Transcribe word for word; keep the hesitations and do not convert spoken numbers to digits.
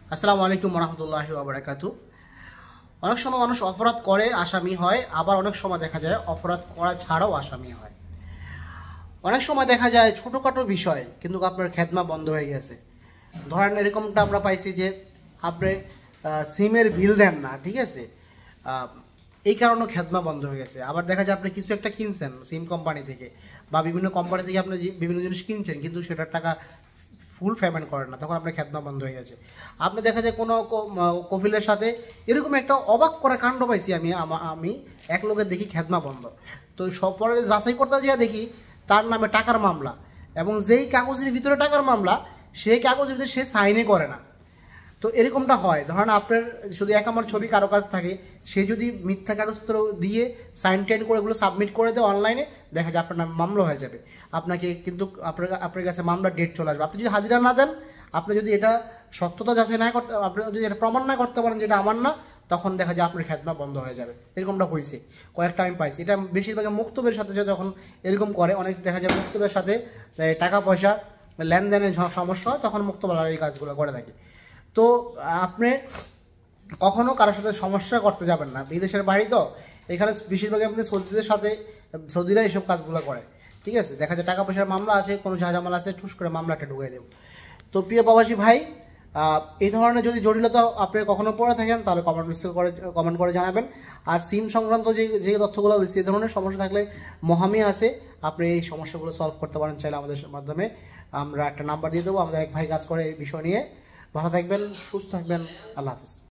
আসসালামু আলাইকুম রহমতুল্লাহি ওয়া বারাকাতুহু। অনেক সময় মানুষ অপরাধ করে আসামি হয়, আবার অনেক সময় দেখা যায় অপরাধ করা ছাড়াও আসামি হয়। অনেক সময় দেখা যায় ছোটোখাটো বিষয় কিন্তু আপনার খেদমা বন্ধ হয়ে গেছে। ধরেন এরকমটা আমরা পাইছি যে আপনি সিমের বিল দেন না, ঠিক আছে, এই কারণে খেদমা বন্ধ হয়ে গেছে। আবার দেখা যায় আপনি কিছু একটা কিনছেন সিম কোম্পানি থেকে বা বিভিন্ন কোম্পানি থেকে আপনি বিভিন্ন জিনিস কিনছেন কিন্তু সেটার টাকা ফুল পেমেন্ট করেন না, তখন আপনার খেদমা বন্ধ হয়ে গেছে। আপনি দেখা যায় কোনো কফিলের সাথে এরকম একটা অবাক করা কাণ্ড পাইছি আমি আমি এক লোকের দেখি খেদমা বন্ধ। তো সব পরে যাচাই করতে যা দেখি তার নামে টাকার মামলা, এবং যেই কাগজের ভিতরে টাকার মামলা সেই কাগজের ভিতরে সে সাইনে করে না। তো এরকমটা হয়, ধরেন আপনার যদি এক আমার ছবি কারো কাছ থাকে, সে যদি মিথ্যা কাগজপত্র দিয়ে সাইন টাইন করে এগুলো সাবমিট করে দেয় অনলাইনে, দেখা যায় আপনার নামে মামলা হয়ে যাবে। আপনাকে কিন্তু আপনার আপনার কাছে মামলার ডেট চলে আসবে। আপনি যদি হাজিরা না দেন, আপনি যদি এটা সত্যতা যাচাই না করতে, আপনি যদি এটা প্রমাণ না করতে পারেন যেটা আমার না, তখন দেখা যায় আপনার খেদমা বন্ধ হয়ে যাবে। এরকমটা হয়েছে কয়েকটা আমি পাইছি। এটা বেশিরভাগ মুক্তবের সাথে যখন এরকম করে, অনেক দেখা যায় মুক্তবের সাথে টাকা পয়সা লেনদেনের সমস্যা হয়, তখন মুক্তবেলা এই কাজগুলো করে থাকে। তো আপনি কখনো কারোর সাথে সমস্যা করতে যাবেন না, বিদেশের বাড়ি তো এখানে বেশিরভাগ আপনি সৌদিদের সাথে, সৌদিরা এইসব কাজগুলো করে, ঠিক আছে। দেখা যায় টাকা পয়সার মামলা আছে, কোনো ঝাঁঝামালা আছে, ঠুস করে মামলাটা ঢুকিয়ে দেব। তো প্রিয় প্রবাসী ভাই, এই ধরনের যদি জটিলতা আপনি কখনো পড়ে থাকেন তাহলে কমেন্ট করে কমেন্ট করে জানাবেন। আর সিম সংক্রান্ত যে যে তথ্যগুলো দিচ্ছি, এই ধরনের সমস্যা থাকলে মহামি আছে, আপনি এই সমস্যাগুলো সলভ করতে পারেন চাইলে আমাদের মাধ্যমে। আমরা একটা নাম্বার দিয়ে দেবো, আমাদের এক ভাই কাজ করে এই বিষয় নিয়ে। ভালো থাকবেন, সুস্থ থাকবেন, আল্লাহ হাফিজ।